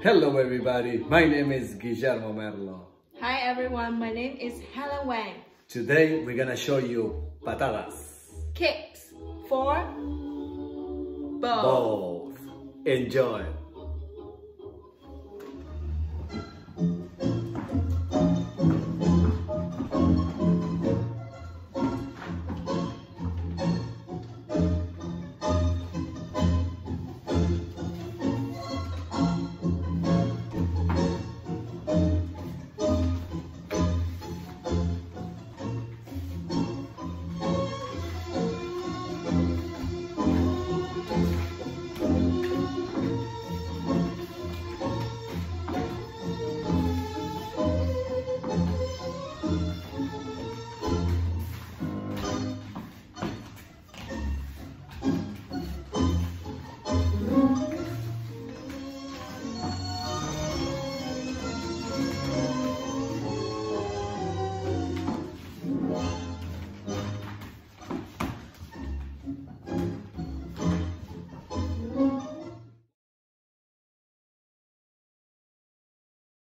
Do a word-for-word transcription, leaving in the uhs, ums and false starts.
Hello everybody, my name is Guillermo Merlo. Hi everyone, my name is Helen Wang. Today we're gonna show you patadas. Kicks for both. Both. Enjoy.